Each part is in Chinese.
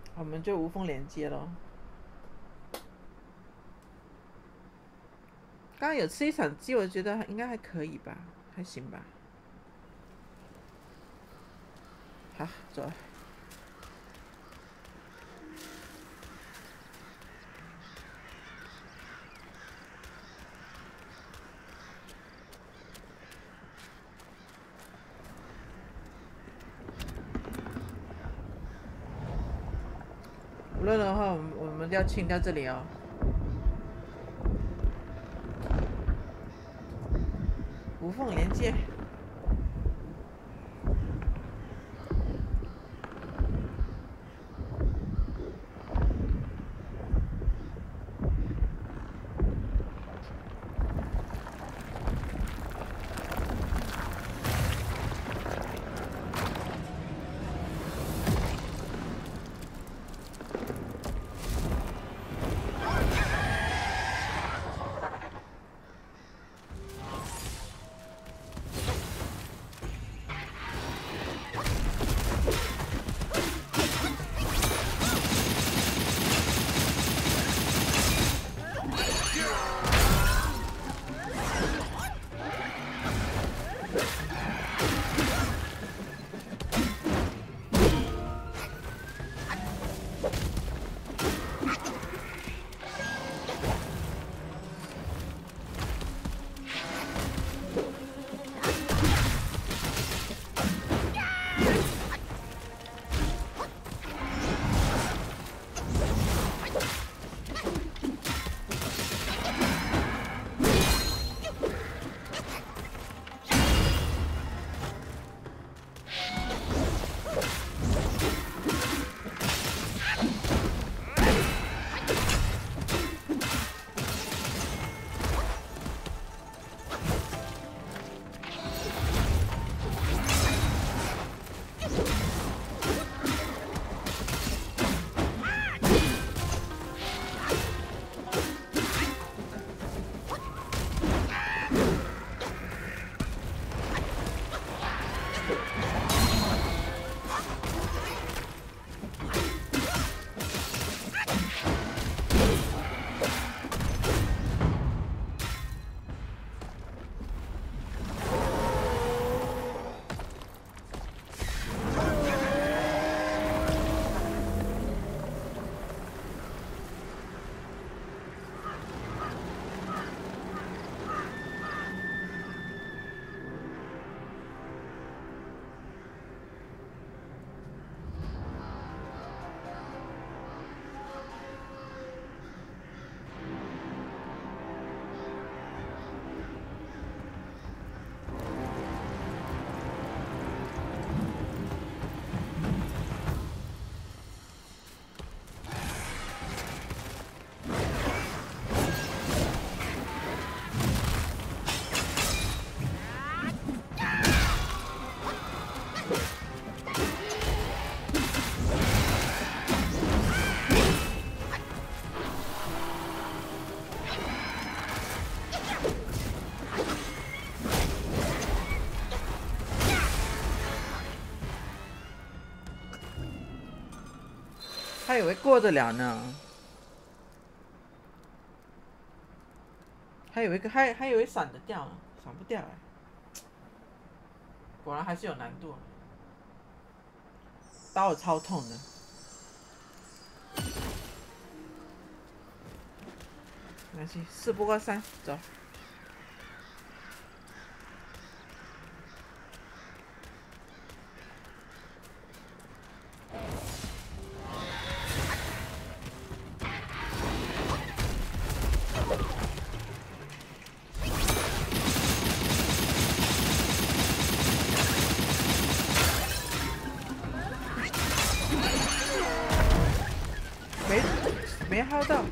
我们就无缝连接咯。刚刚有吃一场鸡，我觉得应该还可以吧，还行吧。好，走了。无论的话，我们要清掉这里哦。无缝连接。他以为过得了呢，还以为闪得掉呢，闪不掉哎，果然还是有难度。刀超痛的。没关系，事不过三，走。没薅到。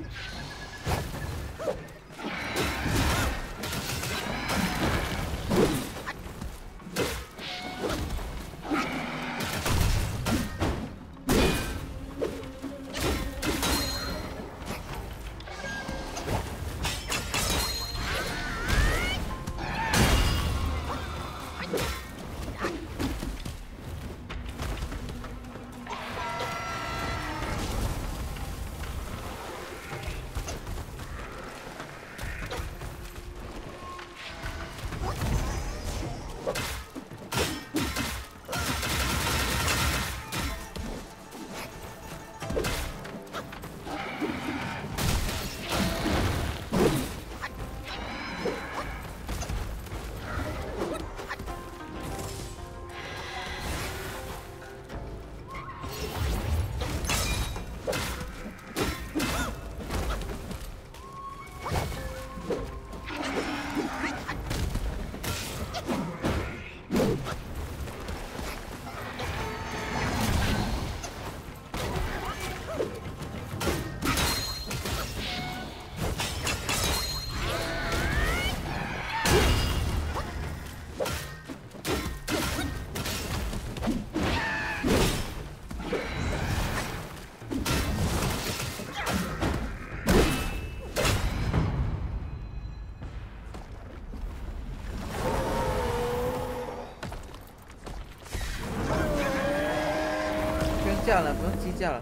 叫了，不用鸡叫了。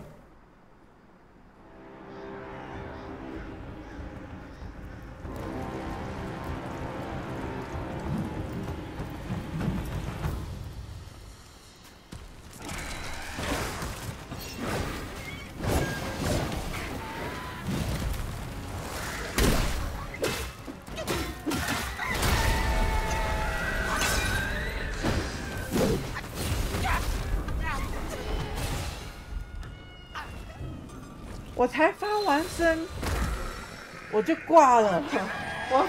我才发完身，我就挂了，我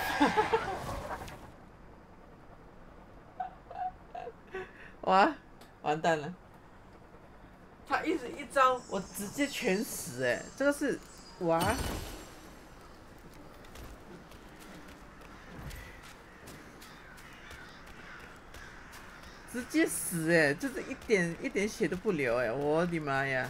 完蛋了！他一直一招，我直接全死哎，这个是哇，直接死哎，就是一点血都不流哎，我的妈呀！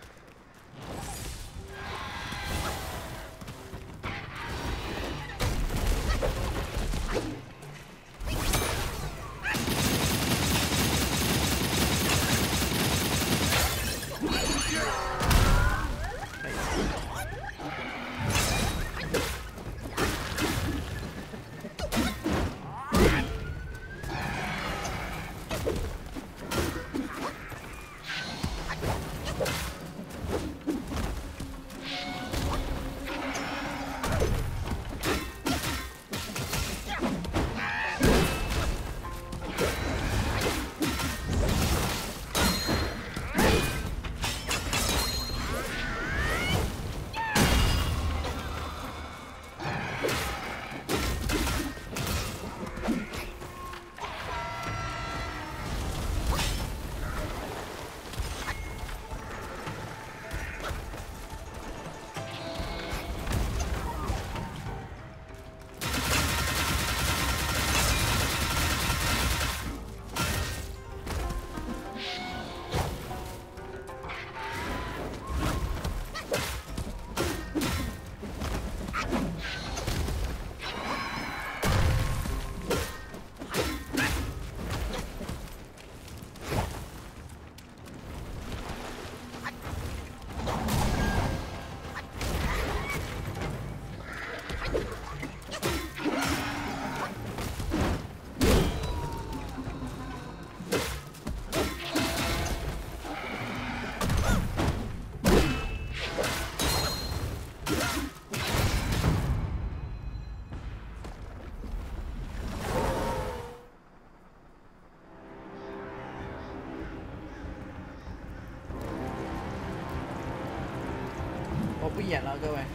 我不演了，各位。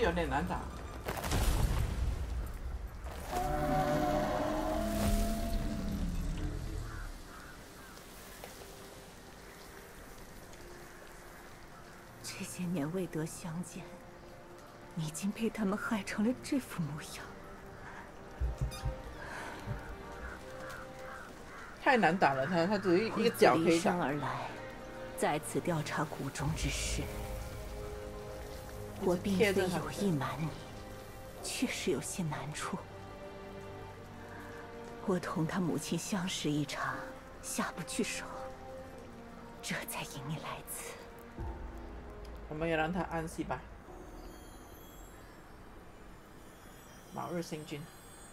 有点难打。 这些年未得相见，你已经被他们害成了这副模样。 太难打了，他只是一个脚可以打。 而来，在此调查谷中之事。我并非有意瞒你，确实有些难处。我同他母亲相识一场，下不去手，这才引你来此。 我们也让他安息吧。卯日星君，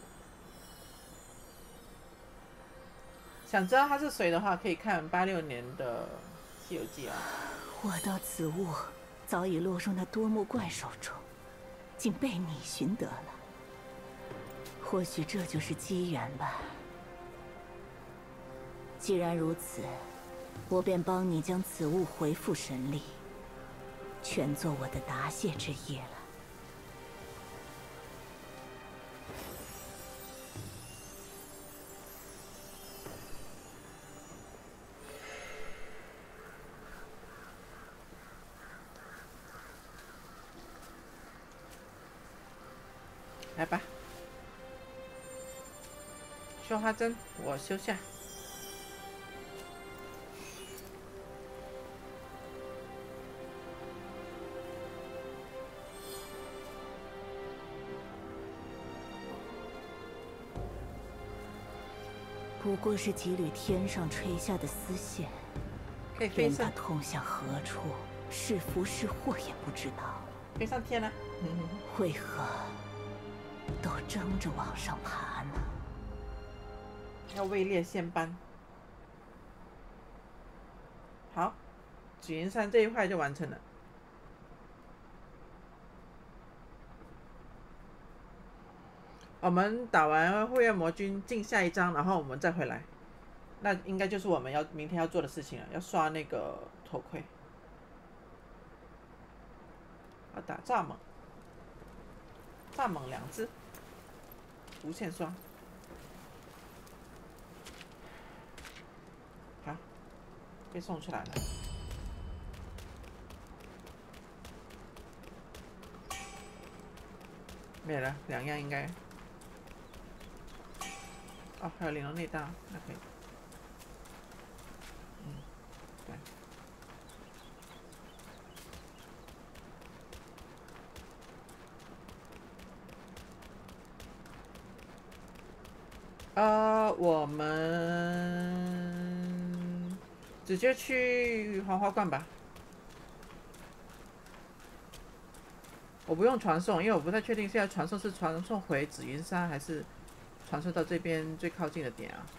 想知道他是谁的话，可以看86年的《西游记》啊。 我道此物早已落入那多目怪手中，竟被你寻得了。或许这就是机缘吧。既然如此，我便帮你将此物回复神力，全做我的答谢之业了。 来吧，绣花针我修下。 不过是几缕天上垂下的丝线， 可以飞任它上， 通向何处，是福是祸也不知道。 飞上天了。 为何都争着往上爬呢？ 要位列仙班。好，紫云山这一块就完成了。我们打完会院魔君进下一章，然后我们再回来。那应该就是我们明天要做的事情了，要刷那个头盔。要打蚱蜢，蚱蜢2只，无限刷。好，被送出来了。没了，2样应该。哦，还有玲珑内刀，那可以。对。我们直接去黄花观吧。我不用传送，因为我不太确定现在传送是传送回紫云山，还是传送到这边最靠近的点啊。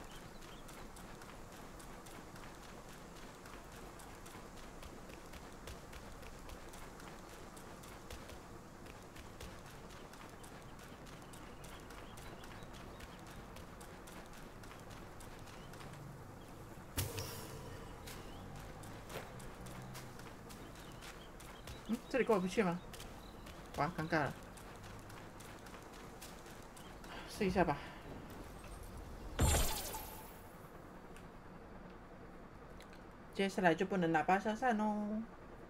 这里过不去吗？哇，尴尬了。试一下吧。接下来就不能喇叭消散喽。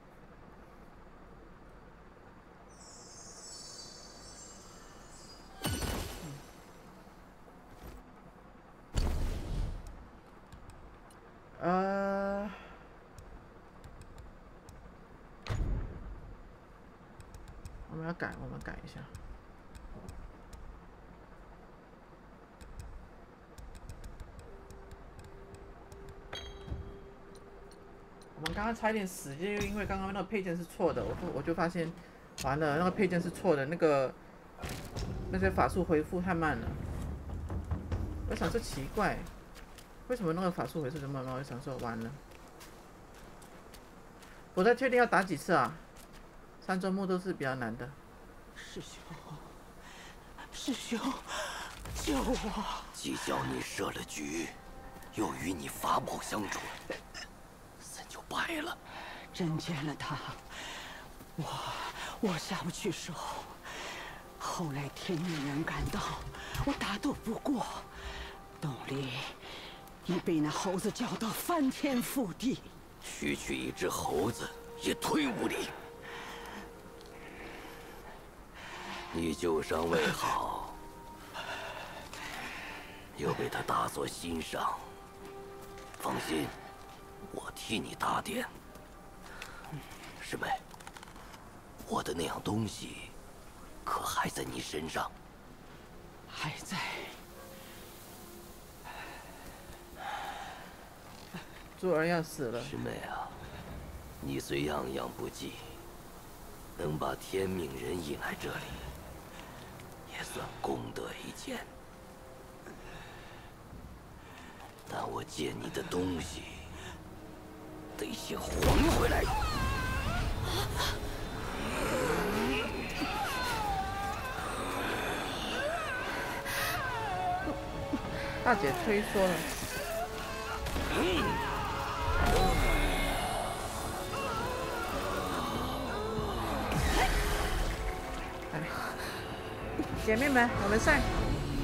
我们改一下。我们刚刚差一点死，就因为刚刚那个配件是错的，我就发现，完了，那个配件是错的，那些法术回复太慢了。我想说奇怪，为什么那个法术回复这么慢？我想说完了，我在确定要打几次啊？三周目都是比较难的。 师兄，师兄，救我！ 既叫你设了局，又与你法宝相处，怎就败了？ 真见了他，我下不去手。 后来天命人赶到，我打斗不过，洞里已被那猴子搅到翻天覆地。 区区一只猴子也退无礼，你旧伤未好，又被他大做心伤。放心，我替你打点。师妹，我的那样东西，可还在你身上？ 还在。 珠儿要死了。 师妹啊，你虽样样不济，能把天命人引来这里，也算功德一件。但我借你的东西，得先还回来。 大姐推说了。姐妹们，我们上！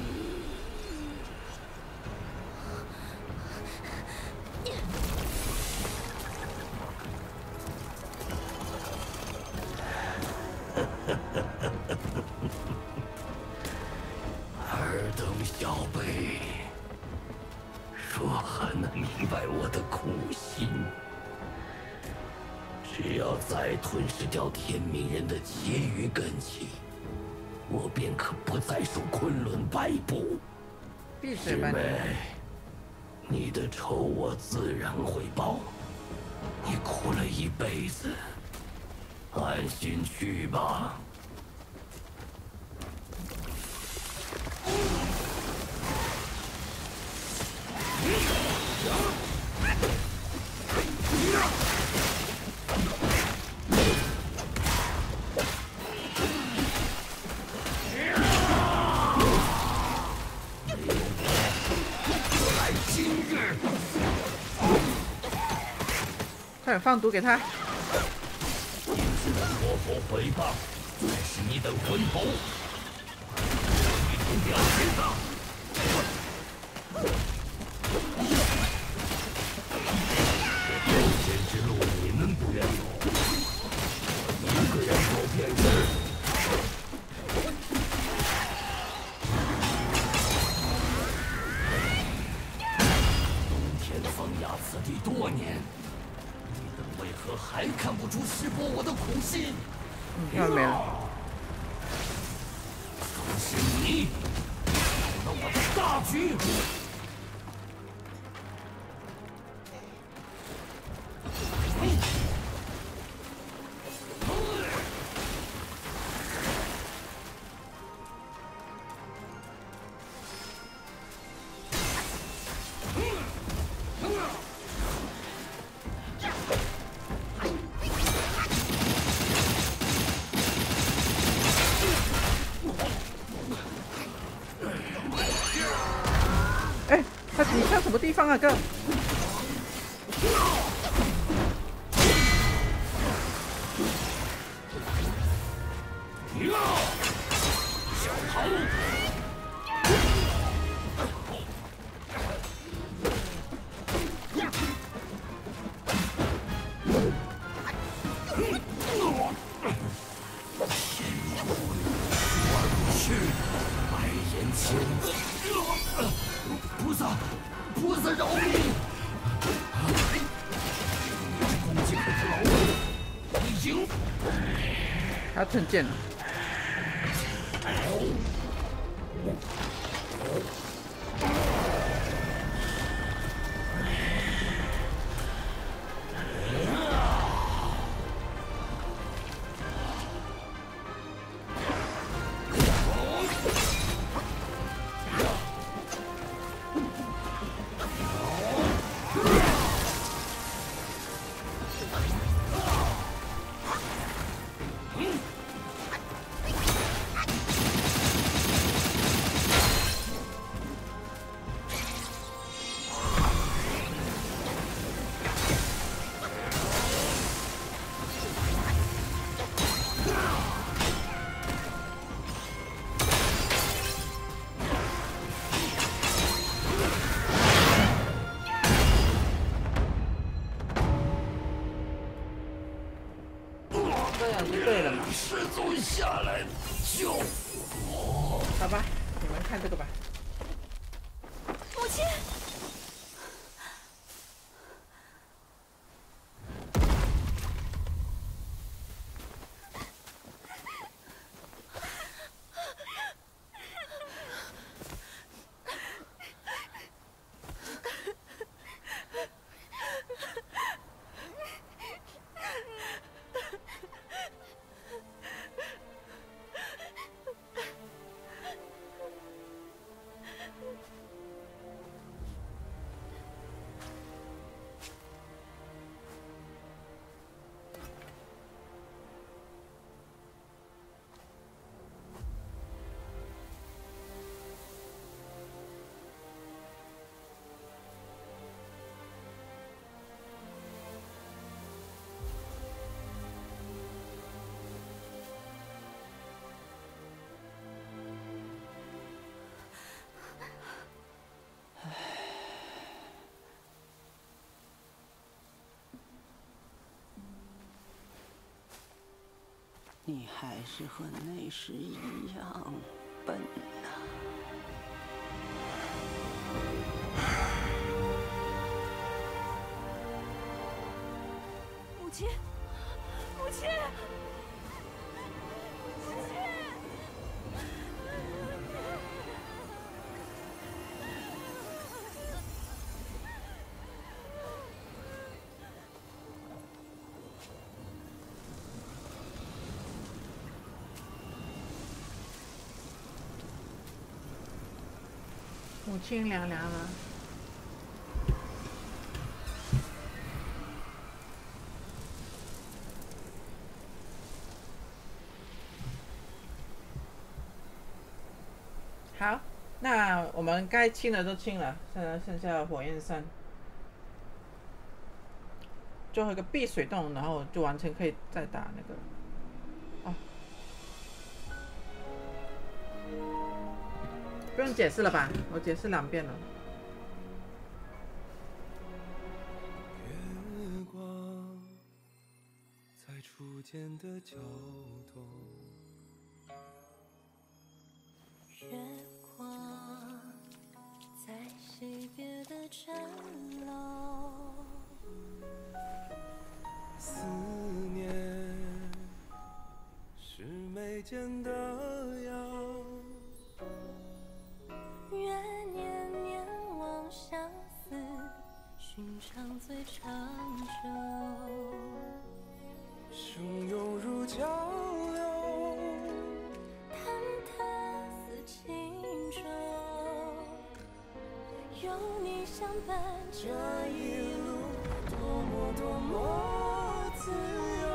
尔等小辈，说还能明白我的苦心。只要再吞噬掉天命人的结余根器，我便可不再受昆仑摆布。 闭嘴吧你！ 你的仇我自然会报。你苦了一辈子，安心去吧。 快点放毒给他！ 今次的脱口回报，才是你的魂头。你表现吧！这条之路你们不愿走，一个人走便是。冬天风压此地多年。为何还看不出识破我的苦心？ 要没了。 都是你扰了我的大局。 哎，你跳什么地方啊，哥？ 小桃。菩萨饶命！攻击可不牢固，你赢。 他吞剑了。 这样就对了嘛。 师祖下来救我。 好吧，你们看这个吧。 母亲。 你还是和那时一样笨呐。 母亲，母亲，母亲。 母亲凉凉了。好，那我们该清的都清了，现在剩下火焰山，最后一个避水洞，然后就完成，可以再打那个。哦，不用解释了吧？我解释2遍了。 月光在初见的角落。 月光在西边的城楼， 思念是眉间的药， 愿念念望相思，寻常最长久。 汹涌如潮流， 忐忑似轻舟，有你相伴，这一路多么多么自由。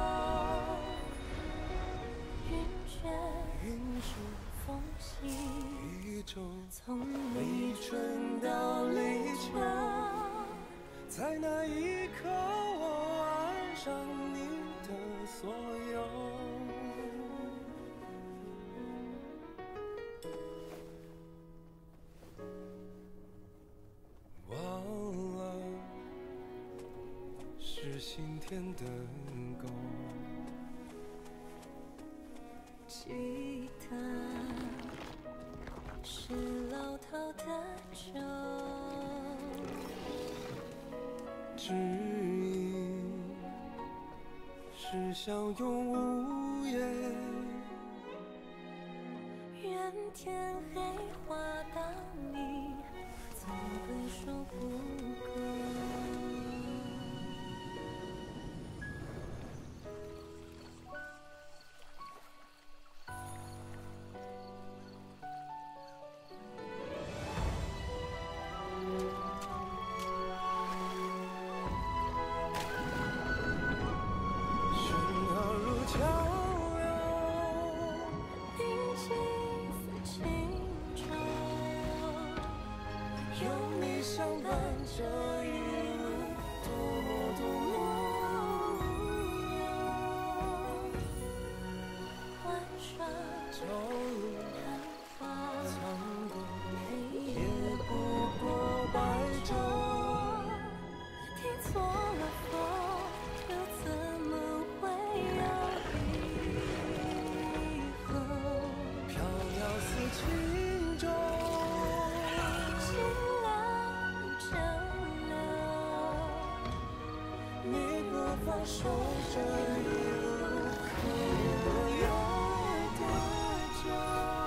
云卷云舒风起， 一周， 从立春到立秋， 在那一刻我爱上你的所有。忘了是心田的沟， 记得是老套的酒， 知音是相拥无言， 愿天黑花当你总会说不够。 喧闹如潮流， 宁静似轻舟， 有你相伴，这一路多么多么无忧。 玩耍朝露昙花， 苍过， 黑也夜不过白昼。 听错了风，又怎么会有这一路我越多久？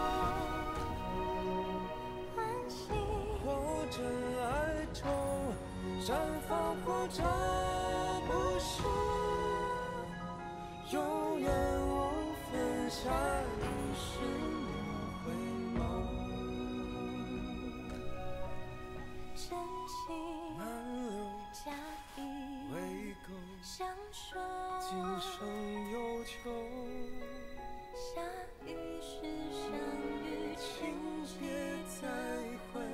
欢喜或真爱中绽放，或者不是，永远无分下一世轮回梦。 深情满流假意未够， 相守， 今生有求， 下雨时相遇， 请别再回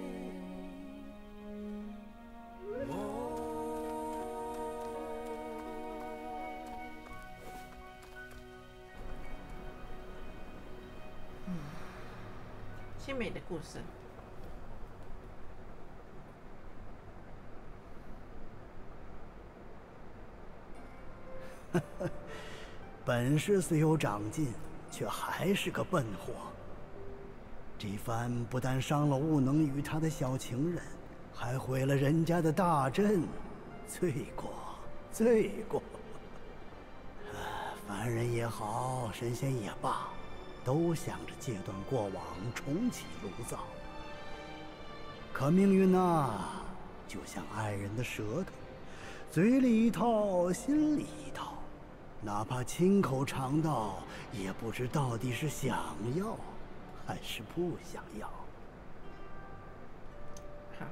眸。 凄美的故事。 本事虽有长进，却还是个笨货。这番不但伤了雾能与他的小情人，还毁了人家的大阵，罪过，罪过！凡人也好，神仙也罢，都想着戒断过往，重启炉灶。可命运呐，就像爱人的舌头，嘴里一套，心里一套。哪怕亲口尝到，也不知到底是想要，还是不想要。 好，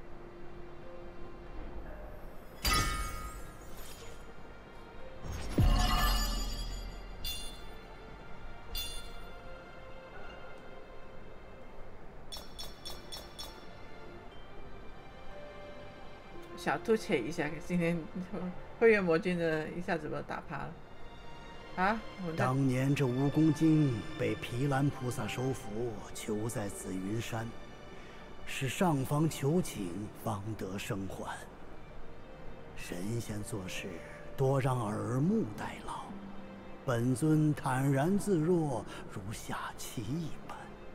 小兔且一下，今天会员魔君的一下子把我打趴了。啊，我在当年这蜈蚣精被毗蓝菩萨收服，囚在紫云山，是上方求情方得生还。神仙做事多让耳目呆劳，本尊坦然自若，如下棋一般。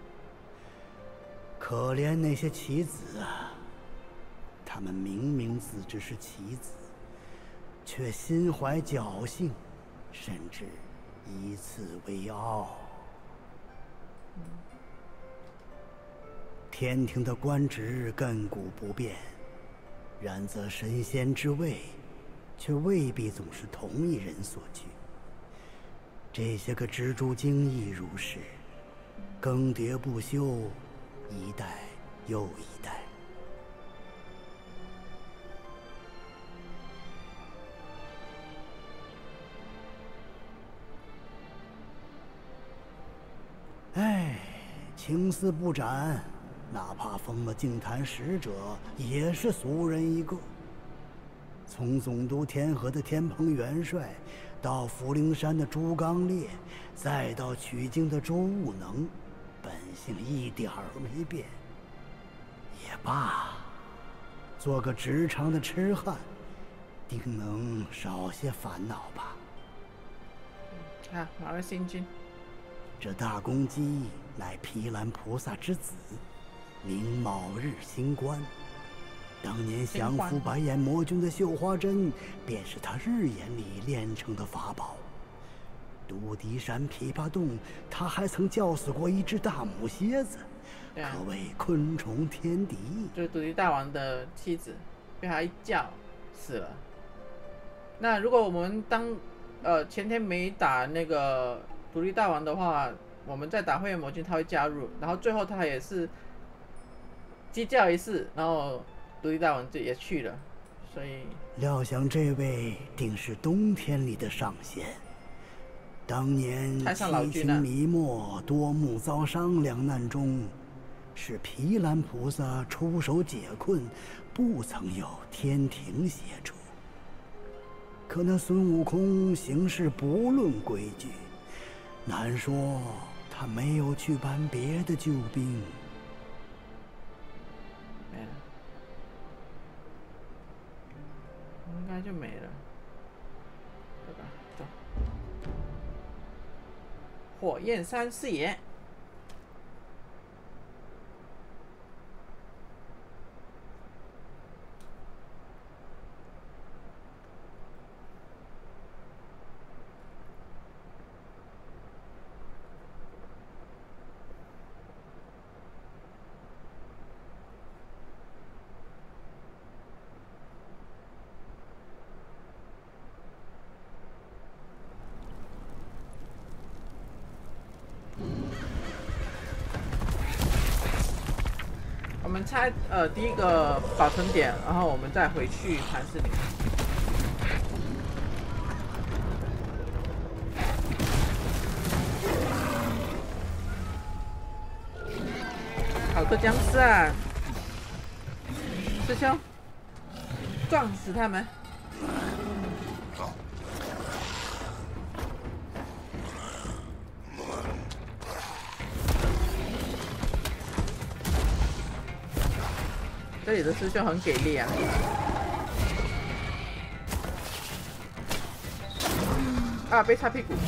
可怜那些棋子啊，他们明明自知是棋子，却心怀侥幸，甚至以此为傲。天庭的官职亘古不变，然则神仙之位，却未必总是同一人所居。这些个蜘蛛精亦如是，更迭不休，一代又一代。唉，青丝不斩，哪怕封了净坛使者，也是俗人一个。从总督天河的天蓬元帅，到福陵山的朱刚烈，再到取经的周武能，本性一点儿没变。也罢，做个职场的痴汉，定能少些烦恼吧。 啊，马尔星君。 这大公鸡乃毗蓝菩萨之子，名卯日星官。当年降服白眼魔君的绣花针，便是他日眼里炼成的法宝。独敌山琵琶洞，他还曾叫死过一只大母蝎子，可谓昆虫天敌。 就是独敌大王的妻子，被他一叫死了。那如果我们前天没打那个独立大王的话，我们再打会员魔君，他会加入，然后最后他也是鸡叫一次，然后独立大王就也去了，所以料想这位定是冬天里的上仙。当年七情迷没、多目遭伤两难中，是毗蓝菩萨出手解困，不曾有天庭协助。可那孙悟空行事不论规矩，难说他没有去搬别的救兵。 没了，应该就没了，对吧？走，火焰山四爷。 拆第一个保存点，然后我们再回去盘丝岭。好多僵尸啊！师兄，撞死他们！这里的师兄很给力啊！啊，被擦屁股！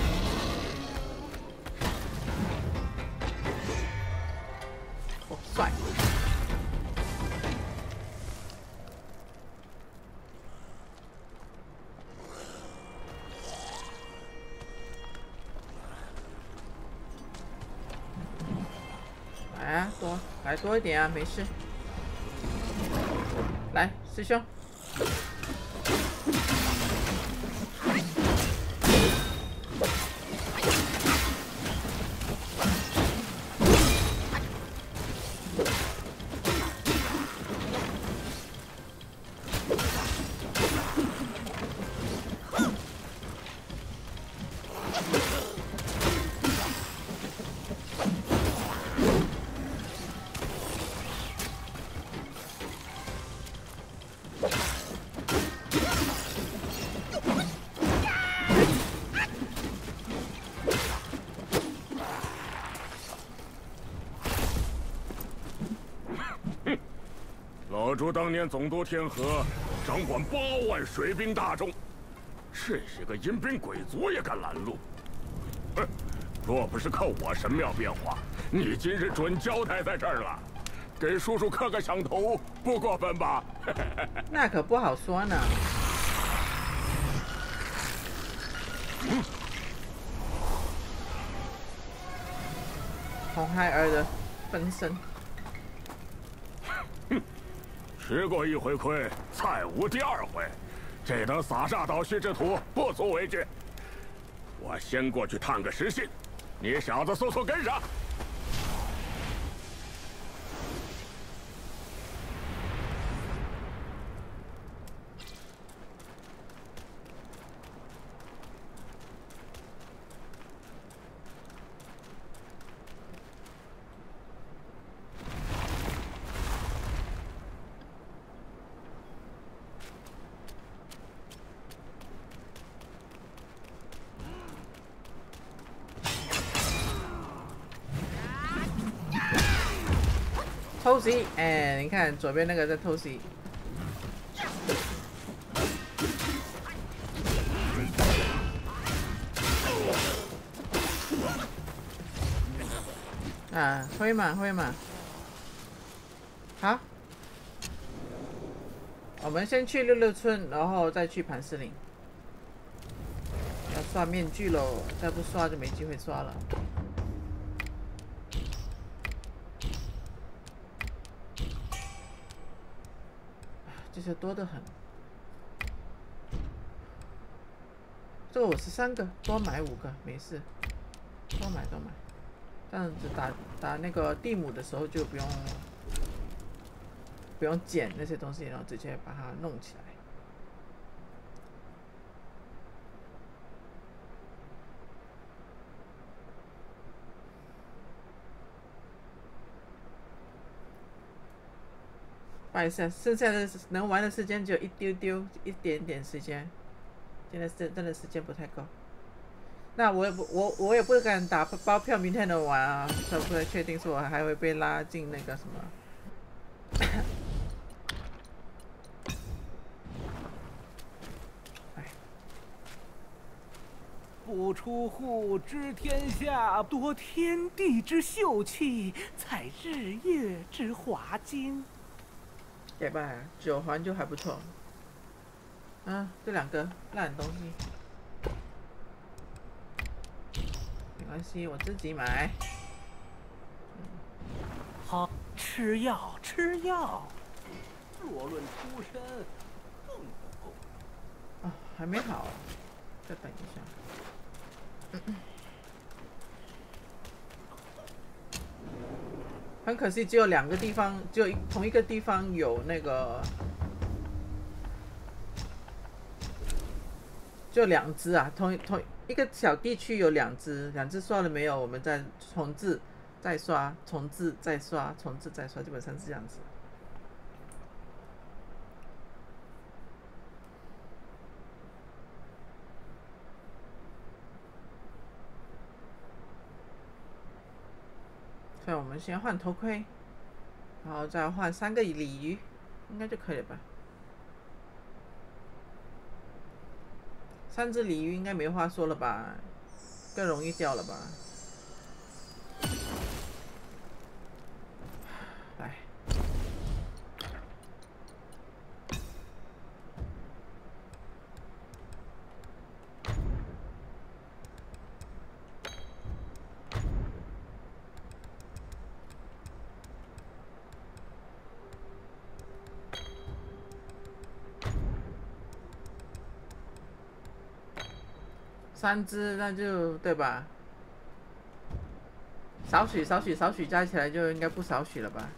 好帅！来啊，来多一点啊，没事。来，师兄。 老朱当年总督天河，掌管8万水兵大众，这些个阴兵鬼卒也敢拦路？哼！若不是靠我神庙变化，你今日准交代在这儿了。给叔叔磕个响头，不过分吧？ 那可不好说呢。红孩儿的分身。 吃过一回亏，再无第二回。这等撒煞倒虚之徒，不足为惧。我先过去探个实信，你小子速速跟上。 偷袭，哎，你看左边那个在偷袭。啊，会嘛会嘛。好，我们先去66村，然后再去盘丝岭。要刷面具喽，再不刷就没机会刷了。这些多得很。这个我13个，多买5个，没事，多买。这样子打那个地母的时候就不用捡那些东西，然后直接把它弄起来。不好意思，剩下的能玩的时间只有一点点时间，现在真的时间不太够。那我也不敢打包票明天能玩啊，所以不太确定说我还会被拉进那个什么。 不出户知天下，夺天地之秀气，采日月之华金。 对吧？9环就还不错。啊，这2个烂东西，没关系，我自己买。 好，吃药。若论出身，更不够。 啊，还没好，再等一下。 很可惜，只有2个地方，只有同一个地方有那个，就2只啊，同一个小地区有2只，2只刷了没有？我们再重置，再刷，重置再刷，重置再刷，基本上是这样子。所以我们先换头盔，然后再换3个鲤鱼，应该就可以了吧？3只鲤鱼应该没话说了吧？更容易掉了吧？来，3只那就对吧？少许加起来就应该不少许了吧？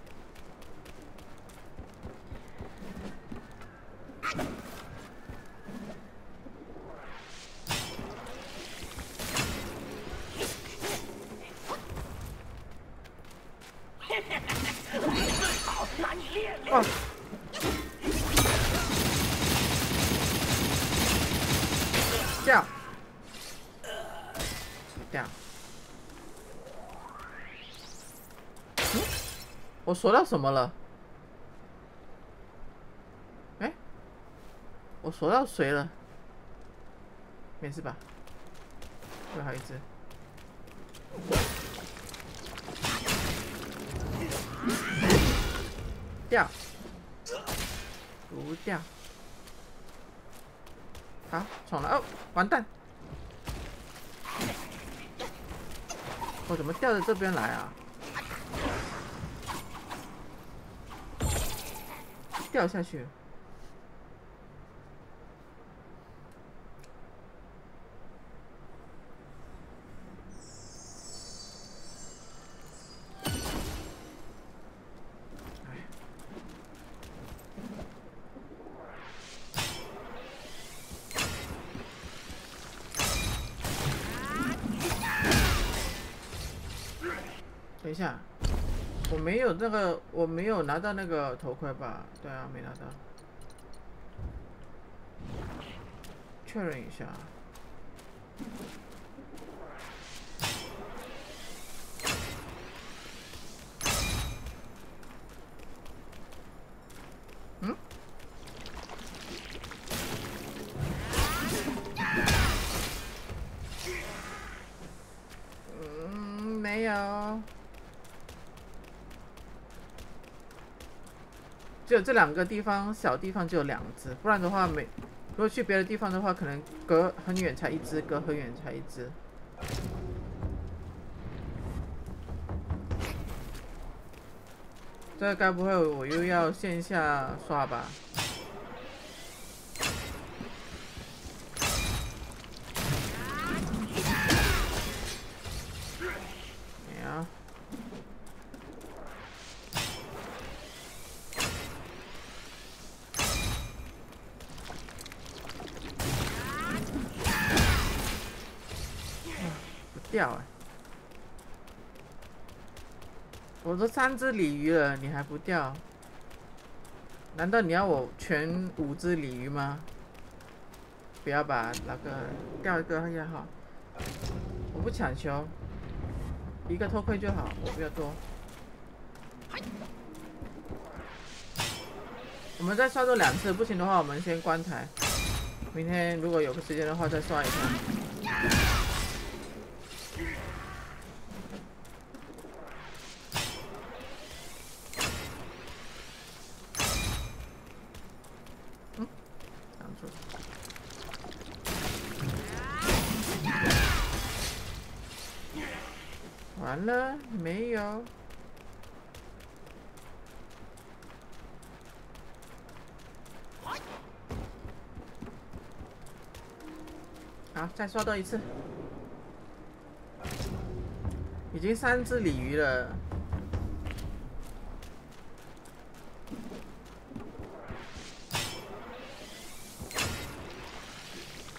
哇！掉！掉！我锁到什么了？哎，我锁到谁了？没事吧？最后一只。掉！不掉。好，闯了哦！完蛋！我怎么掉到这边来啊？掉下去。等一下，我没有那个，我没有拿到那个头盔吧？对啊，没拿到。确认一下。嗯？没有。只有这2个地方，小地方只有2只，不然的话如果去别的地方的话，可能隔很远才1只，隔很远才1只。这该不会我又要线下刷吧？没有。掉哎！我都3只鲤鱼了，你还不掉？难道你要我全5只鲤鱼吗？不要吧，那个掉一个也好。我不强求，1个头盔就好，我不要多。我们再刷多2次，不行的话我们先关台。明天如果有个时间的话再刷一下。完了没有？好，再刷多1次。已经3只鲤鱼了，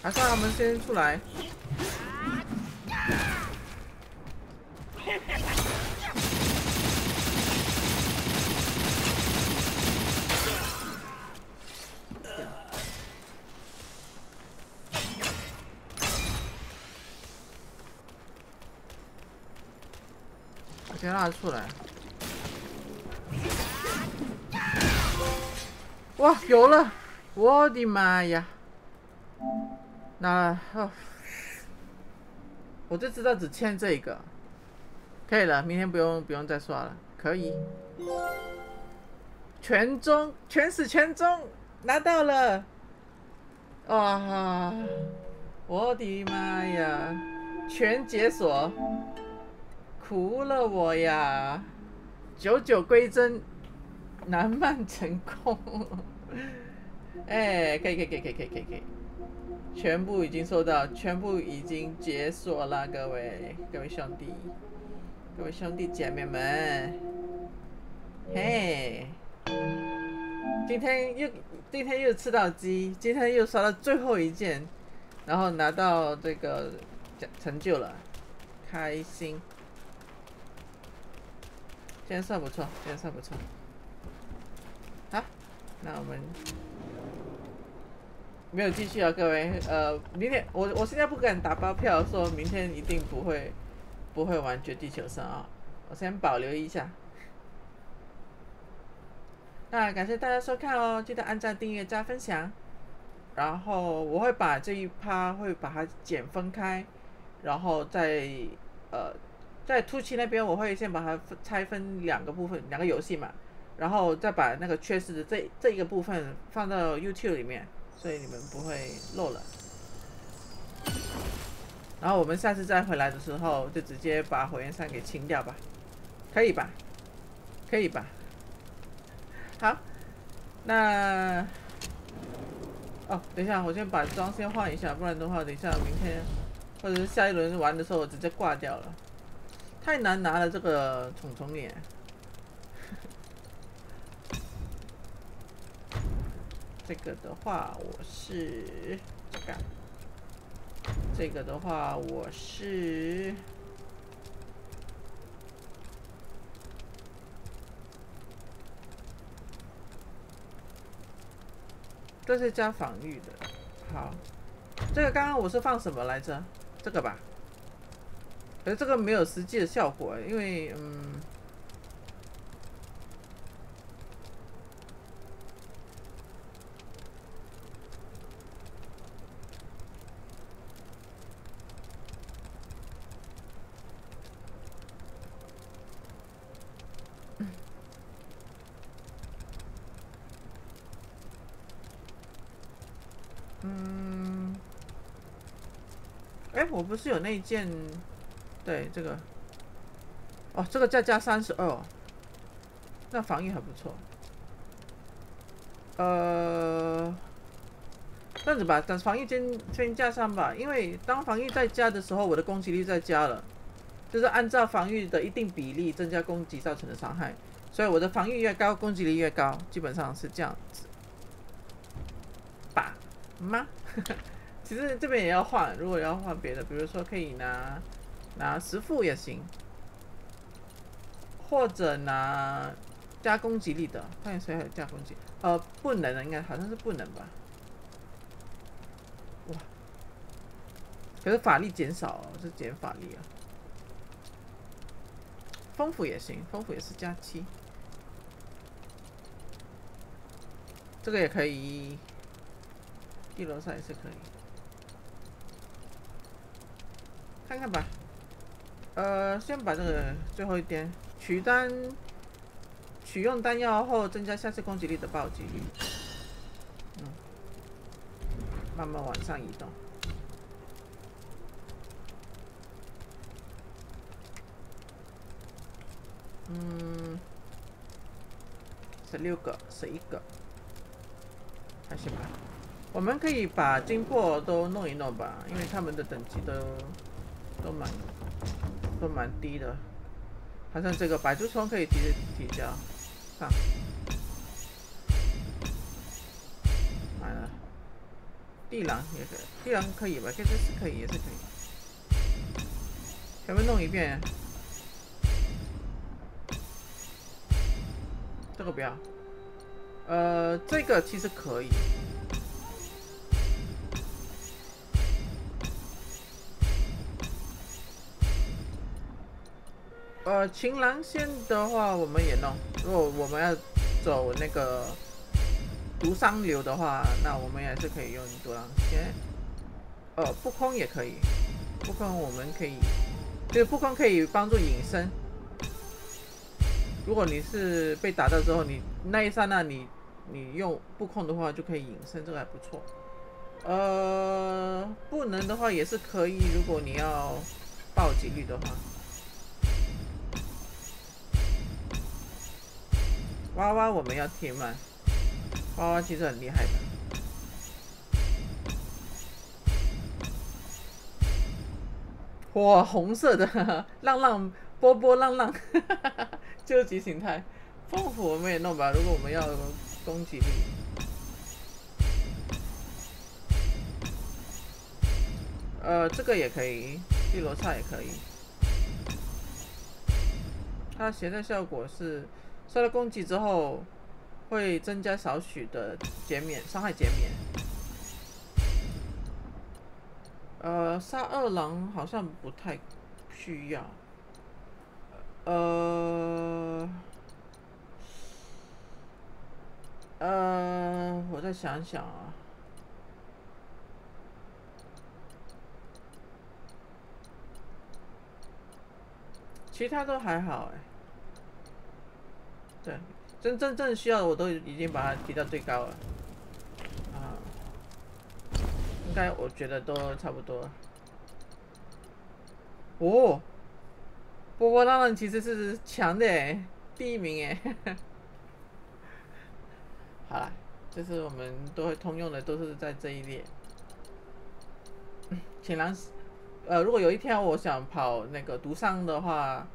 还是让他们先出来。我先让他出来。哇，有了！我的妈呀！那哦，我就知道只欠这个，可以了，明天不用再刷了，可以。全中，全死全中，拿到了！哇，我的妈呀！全解锁，苦了我呀！99归真，难漫成功。哎，可以，全部已经收到，全部已经解锁了，各位兄弟姐妹们，嘿，今天又吃到鸡，今天又刷到最后一件，然后拿到这个成就了，开心，今天算不错。好，那我们没有继续啊，各位。明天我现在不敢打包票说明天一定不会玩绝地求生啊，我先保留一下。那感谢大家收看哦，记得按赞、订阅、加分享。然后我会把这一趴会把它剪分开，然后在突奇那边我会先把它拆分2个部分，2个游戏嘛。然后再把那个缺失的这一个部分放到 YouTube 里面，所以你们不会漏了。然后我们下次再回来的时候，就直接把火焰山给清掉吧，可以吧？好，那等一下，我先把妆先换一下，不然的话，等一下明天或者是下一轮玩的时候，我直接挂掉了，太难拿了这个虫脸。这个的话我是这个的话我是这是加防御的。好，这个刚刚我是放什么来着？这个吧。可是这个没有实际的效果，因为我不是有那一件，对这个，这个加32，那防御还不错。这样子吧，等防御先加上吧，因为当防御在加的时候，我的攻击力在加了，就是按照防御的一定比例增加攻击造成的伤害，所以我的防御越高，攻击力越高，基本上是这样子吧吗？其实这边也要换，如果要换别的，比如说可以拿10副也行，或者拿加攻击力的，看谁还有加攻击，不能的，应该好像是不能吧？哇，可是法力减少哦，是减法力啊。丰富也行，丰富也是加7，这个也可以，地楼上也是可以。看看吧，先把这个最后一点取用弹药后增加下次攻击力的暴击率，慢慢往上移动。16个，11个，还行吧。我们可以把金魄都弄一弄吧，因为他们的等级都蛮低的，好像这个百足虫可以提交上，买了。 地狼也可以，地狼可以吧？这是可以，也是可以。全部弄一遍。这个不要。这个其实可以。情郎仙的话，我们也弄。如果我们要走那个毒伤流的话，那我们也是可以用毒狼仙。不空也可以，不空我们可以，这个不空可以帮助隐身。如果你是被打到之后，你那一刹那你用不空的话，就可以隐身，这个还不错。不能的话也是可以，如果你要暴击率的话。娃娃我们要贴满，娃娃其实很厉害的。哇，红色的浪浪波波浪浪，究极形态。风虎我们也弄吧，如果我们要攻击力。这个也可以，地罗刹也可以。它携带效果是。受到攻击之后，会增加少许的伤害减免。杀二郎好像不太需要。我再想想啊。其他都还好哎。对，真正需要的我都已经把它提到最高了，应该我觉得都差不多。哦，波波浪浪其实是强的哎，第1名哎。好啦，就是我们都会通用的，都是在这一列。情郎，如果有一天我想跑那个毒伤的话，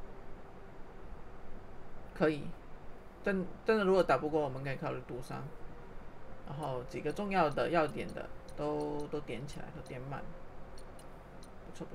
可以。真的，如果打不过，我们可以考虑毒伤，然后几个重要的要点的都点起来，都点满，不错。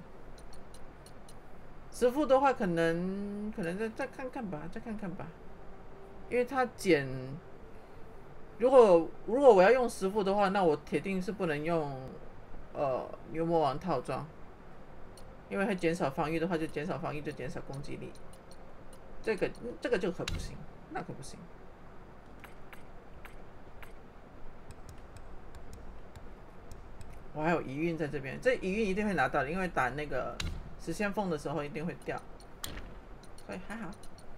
师傅的话，可能再看看吧，因为他减，如果我要用师傅的话，那我铁定是不能用牛魔王套装，因为它减少防御的话，就减少防御，就减少攻击力，这个就可不行。那可不行。我还有遗韵在这边，这遗韵一定会拿到的，因为打那个实现缝的时候一定会掉，所以还好。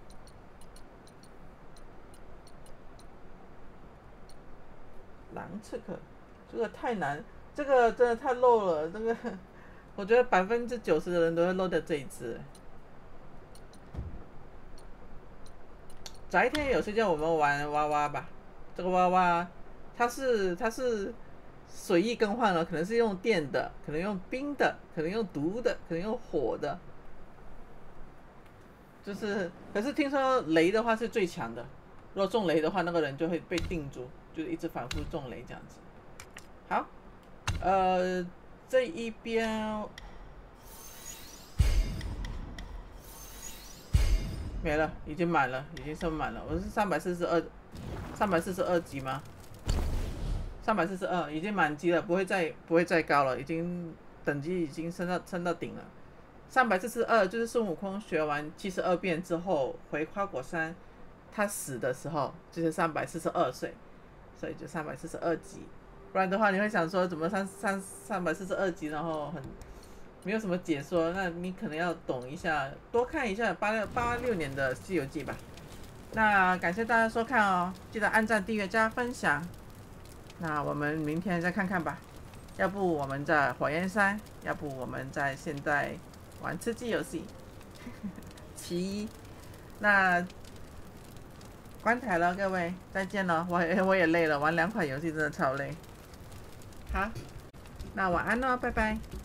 狼刺客，这个太难，这个真的太漏了，这个我觉得90%的人都会漏掉这一只。早一天有时间我们玩娃娃吧，这个娃娃它是随意更换了，可能是用电的，可能用冰的，可能用毒的，可能用火的，可是听说雷的话是最强的，如果中雷的话，那个人就会被定住，就是一直反复中雷这样子。好，这一边没了，已经满了，已经升满了。我是342级吗？342已经满级了，不会再高了，已经等级已经升到顶了。342就是孙悟空学完72遍之后回花果山，他死的时候就是342岁，所以就342级。不然的话，你会想说怎么342级，然后没有什么解说，那你可能要懂一下，多看一下86年的《西游记》吧。那感谢大家收看哦，记得按赞、订阅、加分享。那我们明天再看看吧，要不我们在火焰山，要不我们在现在玩吃鸡游戏。其一，那关台了，各位再见了，我也累了，玩2款游戏真的超累。好，那晚安喽，拜拜。